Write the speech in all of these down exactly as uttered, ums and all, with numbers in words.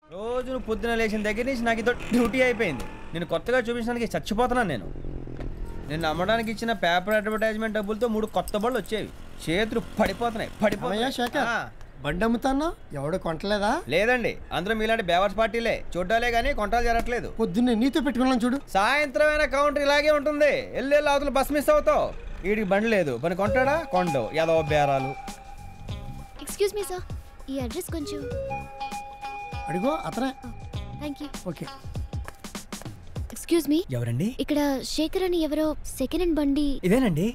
రోజు నువ్వు పొద్దున లేచిన దగ్గర నుంచి నాకు ఇదో డ్యూటీ అయిపోయింది. నేను కొత్తగా చూపించడానికి చచ్చిపోతున్నాను. నేను నేను అమ్మడానికి ఇచ్చిన పేపర్ అడ్వర్టైజ్మెంట్ డబ్బులతో మూడు కొత్త బళ్ళు వచ్చేవి. చేతులు పడిపోతున్నాయి పడిపోతున్నాయి. బండి అమ్ముతాన్నా ఎవడు కొంటలేదా? లేదండి, అందరూ మీలాంటి బేవర్స్ పార్టీలే. చూడ్డాలే గానీ కొంటాలు జరగట్లేదు. పొద్దున్నే నీతో పెట్టుకున్నాను చూడు. సాయంత్రం అయినా కౌంటర్ ఇలాగే ఉంటుంది. వెళ్ళే అవతల బస్ మిస్ అవుతావు. వీడికి బండి లేదు, పని కొంటాడా? కొండవు. ఏదో బేరాలు. ఎక్స్క్యూజ్ మీ సార్, ఈ అడ్రస్ కొంచెం అడిగో అతనే. Thank you. Okay. Excuse me, ఎవరండి? ఇక్కడ శేఖర్ అని ఎవరో సెకండ్ హ్యాండ్ బండి. ఇదేనండి.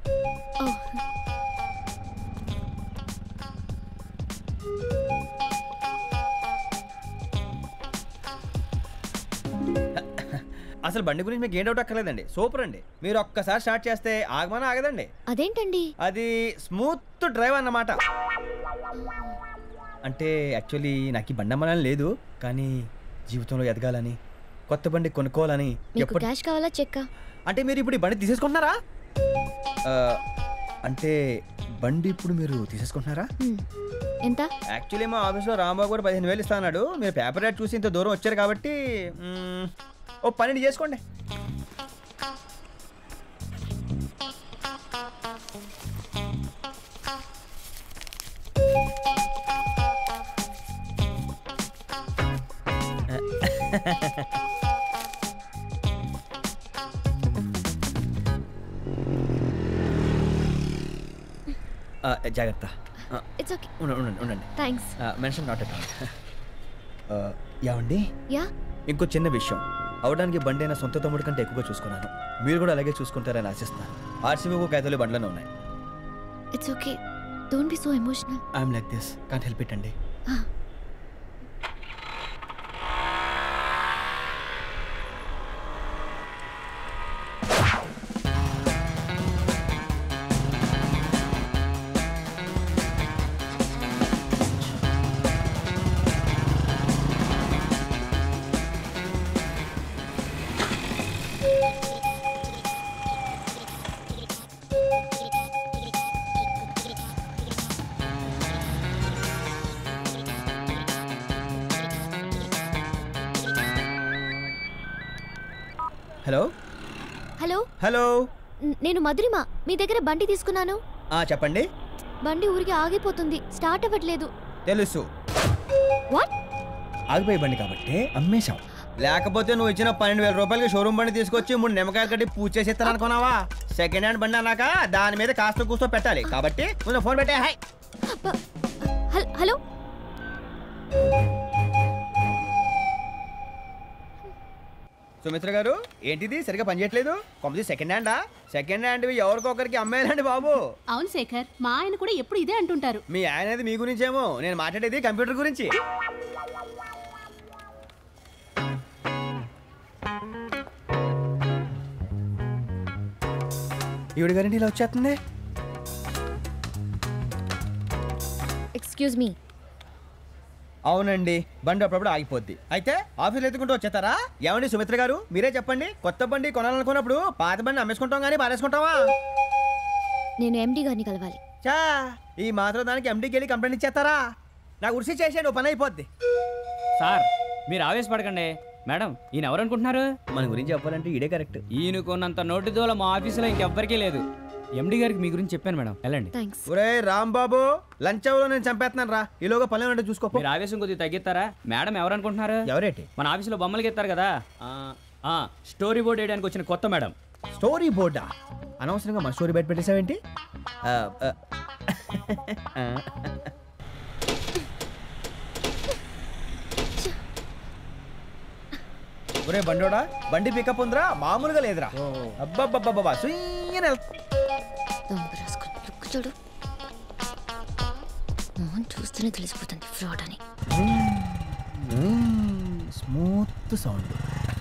అసలు బండి గురించి మీకు ఏం డౌట్ అక్కర్లేదండి. సూపర్ అండి. మీరు ఒక్కసారి స్టార్ట్ చేస్తే ఆగమని ఆగదండి. అదేంటండి? అది స్మూత్ డ్రైవ్ అన్నమాట. అంటే యాక్చువల్లీ నాకు ఈ బండి అమ్మాలని లేదు, కానీ జీవితంలో ఎదగాలని, కొత్త బండి కొనుక్కోవాలని. క్యాష్ కావాలా చెక్క? అంటే మీరు ఇప్పుడు ఈ బండి తీసేసుకుంటున్నారా? అంటే బండి ఇప్పుడు మీరు తీసేసుకుంటున్నారా? ఎంత? యాక్చువల్లీ మా ఆఫీస్లో రాంబాబు కూడా పదిహేను వేలు ఇస్తాడు. మీరు పేపర్ రేట్ చూసి ఇంత దూరం వచ్చారు కాబట్టి ఓ పన్నెండు చేసుకోండి. జాగ్రత్త. ఉండండి ఉండండి. Thanks. Mention not at all. యావండి, యా ఇంకో చిన్న విషయం. అవడానికి బండి అయినా సొంత తమ్ముడి కంటే ఎక్కువగా చూసుకున్నాను. మీరు కూడా అలాగే చూసుకుంటారని ఆశిస్తున్నాను. ఆర్సీబీ ఖైదలు బండ్లోనే ఉన్నాయి. It's okay, don't be so emotional. I'm like this, can't help it అండి. హలో హలో హలో నేను మధురిమ, మీ దగ్గర బండి తీసుకున్నాను. చెప్పండి. బండి ఊరికి ఆగిపోతుంది, స్టార్ట్ అవ్వట్లేదు. తెలుసు. వాట్? ఆగిపోయి బండి కాబట్టి అమ్మేశాం. లేకపోతే నువ్వు ఇచ్చిన పన్నెండు వేల రూపాయలకి షోరూమ్ బండి తీసుకొచ్చి మూడు నిమ్మకాయలు కట్టి పూజ చేసేస్తాను అనుకున్నావా? సెకండ్ హ్యాండ్ బండి అన్నాక దాని మీద కాస్త కూస్తో పెట్టాలి కాబట్టి ముందు ఫోన్ పెట్టే. హాయ్. హలో సుమిత్ర గారు, ఏంటిది సరిగా పనిచేయట్లేదు? కొంపది సెకండ్ హ్యాండా? సెకండ్ హ్యాండ్ ఎవరికొకరికి అమ్మేయాలండి బాబు. అవును శేఖర్, మా ఆయన కూడా ఎప్పుడు ఇదే అంటుంటారు. మీ ఆయనది మీ గురించేమో, నేను మాట్లాడేది కంప్యూటర్ గురించి. ఈవిడ గారండి ఇలా వచ్చేస్తుంది. Excuse me. అవునండి, బండి అప్పుడప్పుడు ఆగిపోద్ది. అయితే ఆఫీస్లో ఎత్తుకుంటూ వచ్చేస్తారా? ఏమండి సుమిత్ర గారు, మీరే చెప్పండి. కొత్త బండి కొనాలనుకున్నప్పుడు పాత బండి అమ్మేసుకుంటాం కానీ పారేసుకుంటావా? నేను ఎండి గారిని కలవాలి. చా, ఈ మాత్రం దానికి ఎండీకి వెళ్ళి కంప్లైంట్ ఇచ్చేస్తారా? నాకు ఉరిసి చేసేయండి, ఓ పని అయిపోద్ది. సార్ మీరు ఆవేశపడకండి. మేడం, ఈయన ఎవరు అనుకుంటున్నారు? మన గురించి చెప్పాలంటే ఈడే కరెక్ట్. ఈయనకున్నంత నోటి దూల మా ఆఫీసులో ఇంకెవ్వరికీ లేదు. ఎండి గారికి మీ గురించి చెప్పాను మేడం, వెళ్ళండి. ఒరే రాంబాబు, లంచ్ అవర్ నేను చంపేస్తున్నాను రా. ఈలోగా పనులు అంటే చూసుకో. మీరు ఆవేశం కొద్దిగా తగ్గిస్తారా? మేడం ఎవరు అనుకుంటున్నారు? ఎవరేంటి? మన ఆఫీసులో బొమ్మలకి ఎత్తారు కదా, స్టోరీ బోర్డ్ వేయడానికి వచ్చిన కొత్త మేడం. స్టోరీ బోర్డా? అనవసరంగా మన స్టోరీ బయట పెట్టేసావేంటి? ఒరే బండోడా, బండి పికప్ ఉందిరా, మామూలుగా లేదురా. అబ్బబ్బబ్బబ్బా సుయ్యన చూడు, చూస్తూనే తెలిసిపోతుంది ఫ్రాడ్ అని. Smooth sound.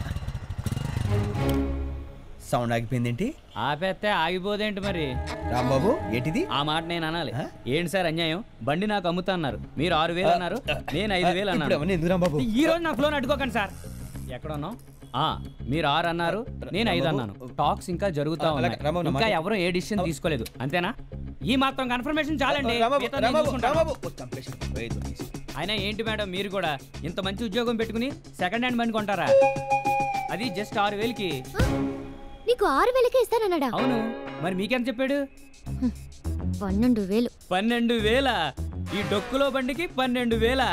సౌండ్ ఆగిపోయిందేంటి? ఆపేస్తే ఆగిపోదేంటి మరి? రాంబాబు ఏంటిది? ఆ మాట నేను అనాలి? ఏంటి సార్ అన్యాయం? బండి నాకు అమ్ముతా అన్నారు, మీరు ఆరు వేలు అన్నారు, నేను ఐదు వేలు అన్నాను. ఈ రోజు నా ఫ్లోన్ అడ్డుకోకండి సార్. ఎక్కడున్నావు? మీరు ఆరు అన్నారు, నేను ఐదు అన్నాను. టాక్స్ ఇంకా జరుగుతా ఉన్నాయి, ఇంకా ఎవరు ఏ డిసిషన్ తీసుకోలేదు, అంతేనా? ఈ మాత్రం కన్ఫర్మేషన్ చాలండి. అయినా ఏంటి మేడం మీరు కూడా ఇంత మంచి ఉద్యోగం పెట్టుకుని సెకండ్ హ్యాండ్ బండి కొంటారా? అది జస్ట్ ఆరు వేలకి. నీకు ఆరు వేలకే ఇస్తానన్నాడా? అవును, మరి మీకేం చెప్పాడు? పన్నెండు వేలు. పన్నెండు వేల? ఈ డొక్కులో బండికి పన్నెండు వేల?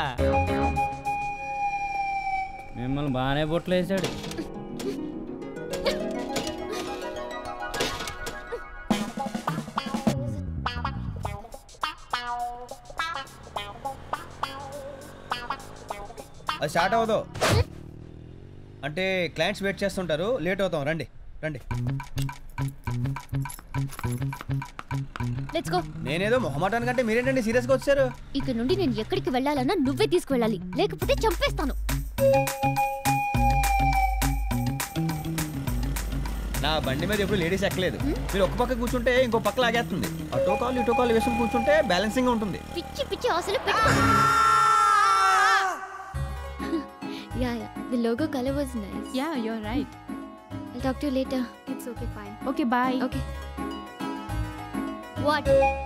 మిమ్మల్ని బాగానే బొట్లు వేసాడు. అది స్టార్ట్ అవ్వదు అంటే క్లయింట్స్ వెయిట్ చేస్తుంటారు, లేట్ అవుతాం. రండి రండి. Let's go. నేనేదో మొహమాటానికంటే మీరేంటండి సీరియస్గా వచ్చారు? ఇక్కడ నుండి నేను ఎక్కడికి వెళ్ళాలన్నా నువ్వే తీసుకువెళ్ళాలి, లేకపోతే చంపేస్తాను. నా బండి మీద ఎప్పుడు లేడీస్ ఎక్కలేదు. మీరు ఒక పక్క కూర్చుంటే ఇంకో పక్క లాగేస్తుంది. అటో కాలు ఇటో కాలు వేసుకుని కూర్చుంటే బ్యాలెన్సింగ్ ఉంటుంది. పిచ్చి పిచ్చి ఆశలు పెట్టుకో. Yeah, yeah. The logo color was nice. Yeah, you're right. I'll talk to you later. It's okay, fine. Okay, bye. Okay. What?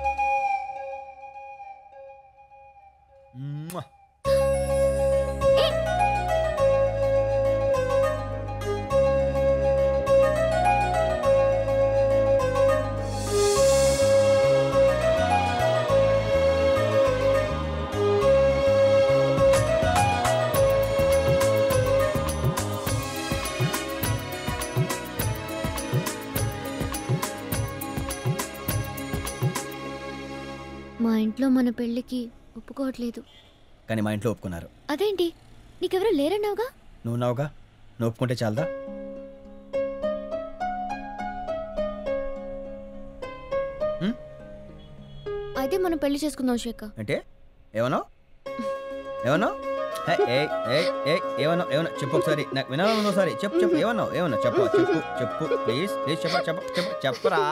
Mwah. Hey! మా ఇంట్లో మన పెళ్ళికి ఒప్పుకోవట్లేదు. కానీ మా ఇంట్లో ఒప్పుకున్నారు. అదేంటి, నీకెవరూ లేరన్నావుగా? నువ్వు నావుగా, నువ్వు ఒప్పుకుంటే చాలదా? అయితే మనం పెళ్లి చేసుకుందాం శేఖర్. అంటే ఏమన్నా ఏమన్నా ఏమన్నా ఏమన్నా చెప్పు ఒకసారి, నాకు వినాలని ఒకసారి చెప్పు చెప్పు. ఏమన్నావు ఏమన్నా చెప్పు చెప్పు చెప్పు ప్లీజ్ ప్లీజ్ చెప్ప చెప్ప చెప్ప చెప్పరా.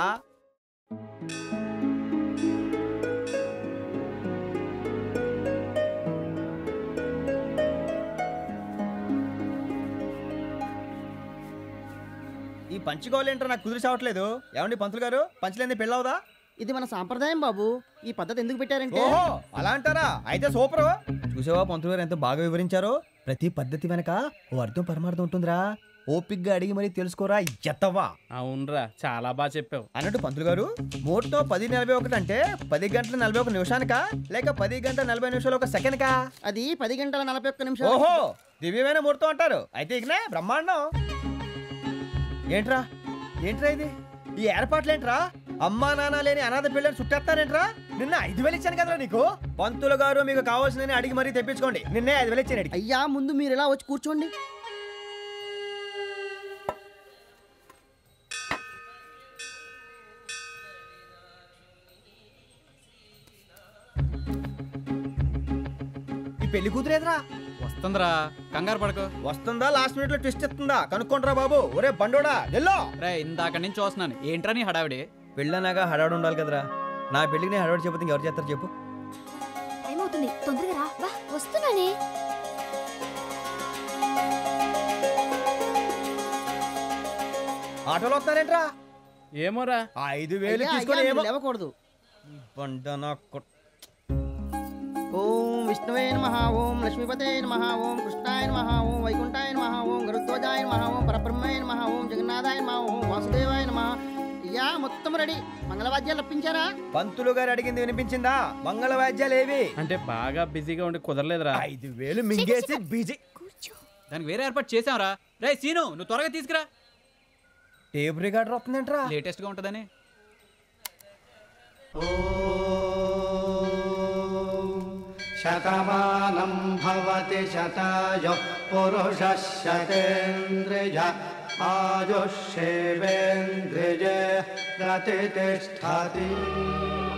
ఈ పంచుకోవాలి ఏంటో నాకు కుదిరి చావట్లేదు. ఏమండి పంతులు గారు, పంచలేంది పెళ్ళవుదా? ఇది మన సాంప్రదాయం బాబు. ఈ పద్ధతి ఎందుకు పెట్టారంటే. ఓహో అలా అంటారా? అయితే సూపర్. చూసావా పంతులు గారు ఎంత బాగా వివరించారో. ప్రతి పద్ధతి వెనక ఓ అర్థం పరమార్థం ఉంటుందిరా. ఓపిగ్గా అడిగి మరీ తెలుసుకోరా ఎత్తవా. అవునరా, చాలా బాగా చెప్పావు. అన్నట్టు పంతులు గారు, ముహూర్తం పది నలభై ఒకటి అంటే పది గంటల నలభై ఒక నిమిషానికా లేక పది గంటల నలభై నిమిషాలు ఒక సెకండ్ కా? అది పది గంటల నలభై ఒక్క నిమిషాలు. ఓహో దివ్యమైన ముహూర్తం అంటారు. అయితే ఇకనే బ్రహ్మాండం. ఏంట్రా ఏంట్రా ఇది? ఈ ఏర్పాట్లు ఏంట్రా? అమ్మా నాన్న లేని అనాథ పిల్లని చుట్టేస్తారేంట్రా? నిన్న ఐదు వేలు ఇచ్చాను కదరా నీకు. పంతులు గారు మీకు కావాల్సిన అడిగి మరీ తెప్పించుకోండి. నిన్నే ఐదు వేలు ఇచ్చాను. అయ్యా ముందు మీరు ఇలా వచ్చి కూర్చోండి. ఈ పెళ్లి కూతురేదిరా? వస్తుందిరా, కంగారు పడకు. వస్తుందా లాస్ట్ మినిట్ లో ట్విస్ట్ ఇస్తుందా కనుక్కుంటారా బాబు. ఒరే బండోడా ఎల్లో రే, ఇందాక నుంచి చూస్తున్నాను. ఏంట్రా నీ హడావిడి? పెళ్ళనాగా హడావుడు ఉండాలి కదరా. నా పెళ్లికి నేను హడావుడు చెప్పితే ఎవరు చేస్తారు చెప్పు? ఏమవుతుంది, తొందరగా రా. వా వస్తున్నానే. ఆటోలో వస్తారేంట్రా? ఏమోరా, ఐదు వేలు అయ్యా, తీసుకొని అయ్యా, ఏమో మీరు లేవకూడదు. బండ నా కొట్- ఓం విష్ణువే నమః, ఓం లక్ష్మీపతే నమః, ఓం కృష్ణాయ నమః, ఓం వైకుంఠాయ నమః, ఓం గరుత్వజాయ నమః, ఓం పరబ్రహ్మాయ నమః, ఓం జగన్నాథాయ నమః, ఓం వాసుదేవాయ నమః. అయ్యా మొత్తం రెడీ. మంగళవాద్యాలు రప్పించారా? పంతులు గారు అడిగింది వినిపించిందా? మంగళ వాద్యాలు ఏవి? అంటే బాగా బిజీగా ఉండి కుదరలేదురా. ఐదు వేలు మింగేసి బిజీ. కూర్చో. దానికి వేరే ఏర్పాటు చేసాంరా. రే సీను, నువ్వు త్వరగా తీసుకురా. Tape recorder వస్తుందేంట్రా? లేటెస్ట్ గా ఉంటదని. శతమానం భవతి శతాయు పురుషః శతేంద్రియ ఆయుష్యేవేంద్రియే ప్రతిష్ఠతి.